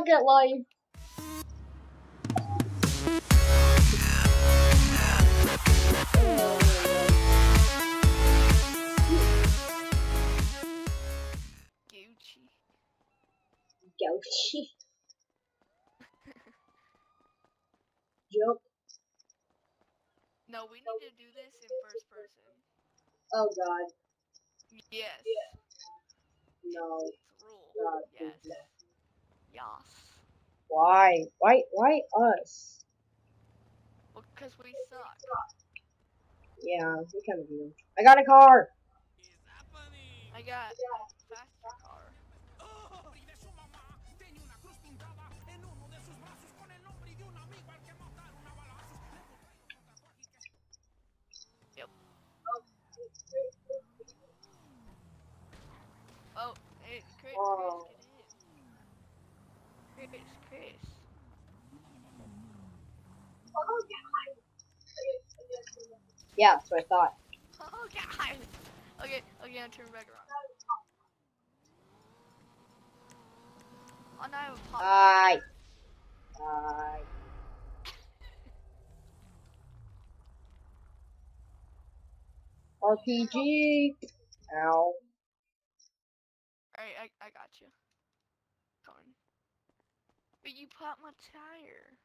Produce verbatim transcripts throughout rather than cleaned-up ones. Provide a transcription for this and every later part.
suck at life. Gucci. Gucci. Jump. No, we need to do this in first person. Oh God. Yes. No. It's a rule. God. Yes. No. Yes. Why? Why? Why us? Because we suck. Yeah, we kind of do. I got a car. I got a faster car. Yep. Oh, hey, Chris, Oh. Chris, get in. Chris, Chris. Yeah, that's what I thought. Oh, God. Okay, okay, I'm turning back around. Oh, now I have a pop. Bye. Bye. R P G. Ow. Alright, I, I got you. Coming. But you popped my tire.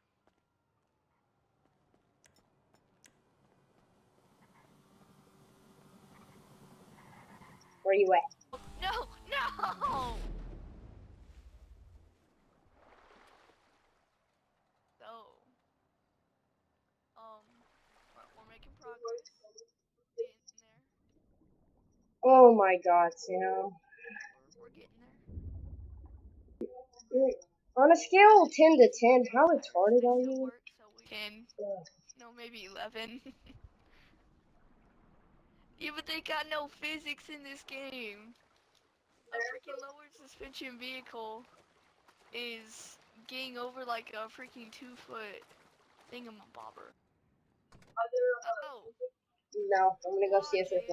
Where you at? No, no! So, um, we're, we're making progress. Getting there. Oh my God, Sam. We're, we're getting there. On a scale of ten to ten, how retarded are you? Work, so we can, no, maybe eleven. Yeah, but they got no physics in this game. A freaking lowered suspension vehicle is getting over like a freaking two foot thingamabobber. Oh. No, I'm gonna go see if there's Okay. one.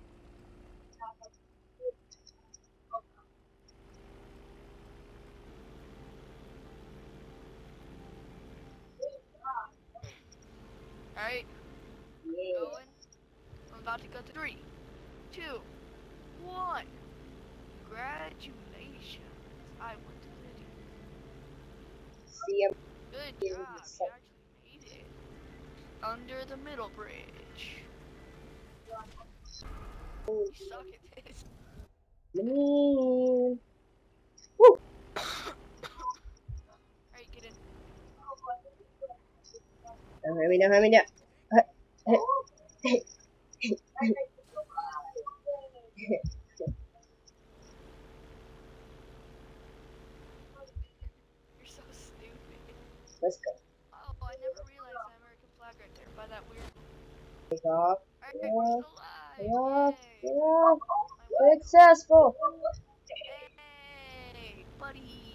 Alright, Yeah. going. I'm about to go to three, two, one. Congratulations. I went to city. See him. Good job. You actually made it. Under the middle bridge. You suck at this. Woo. Woo. Alright, get in. Don't hurt me, don't hurt me, don't. You're so stupid. Let's go. Oh, I never realized the American flag right there by that weird. Take off. Alright, Yeah. we're still alive. Yeah. Yay. Yeah. My Successful. Hey, buddy.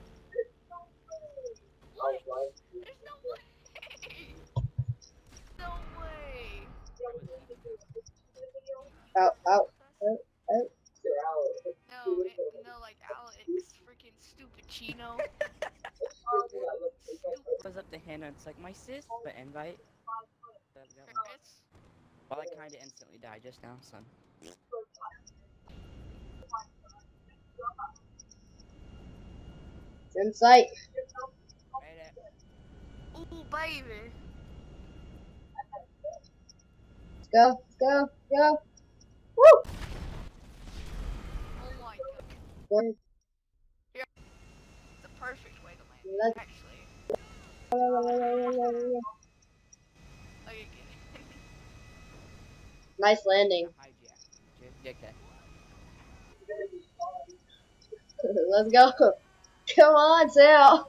What? There's no way. No way. Oh, oh, oh, oh. No, it, no, like Alex, freaking stupid Chino. Goes up to Hannah, it's like, my sis, but invite. Chris? Well, I kinda instantly died just now, son. It's in sight. Right at Ooh, baby. Let's go, let's go, go. Woo! Oh my god. One. The perfect way to land, Let's actually. go. Okay, get it. Nice landing. hijack. J K. Let's go. Come on, Sal.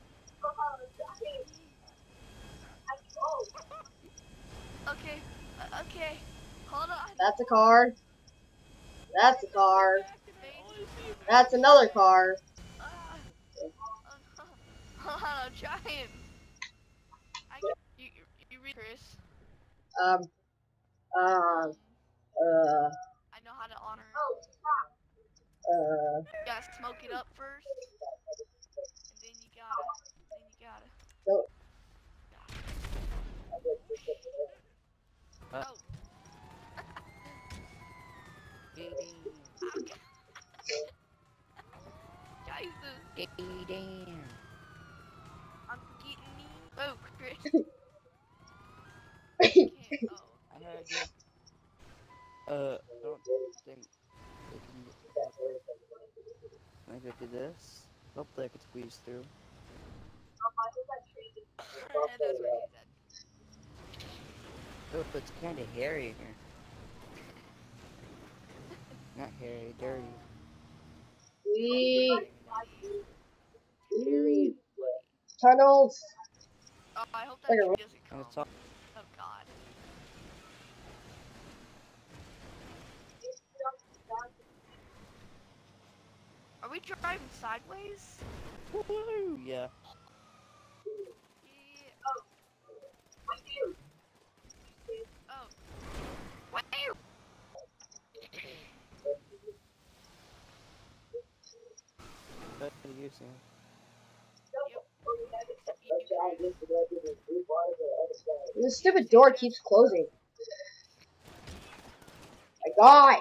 Okay, uh, okay. Hold on. That's a car. That's a car. Activate. That's another car. Ah. Uh, hold on, I'm trying. I can, you, you, you read Chris. Um. Uh. Um, Uh. I know how to honor. Uh. You gotta smoke it up first, and then you Hopefully I could squeeze through. That's what he said. Oh, it's kind of hairy in here. Not hairy, dirty. Wee. Harry and Buddy. Tunnels. Oh, I hope that Like a- tree doesn't Oh, come. it's all Oh god. Are we driving sideways? woo, yeah. Yeah. Oh. Wow. What are you saying? This stupid door keeps closing. My God.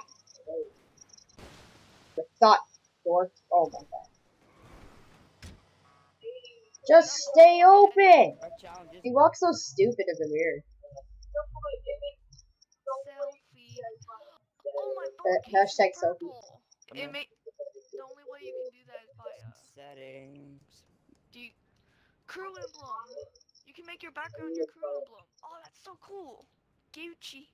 The thought door. Oh my God. Just stay open. Our challenge is He walks so stupid in the mirror. Selfie. Oh my Uh, phone case hashtag is selfie. purple. It may the only way you can do that is by uh settings. do you, crew emblem. You can make your background your crew emblem. Oh, that's so cool. Gucci.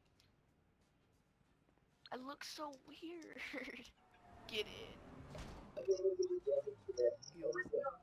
I look so weird. Get in.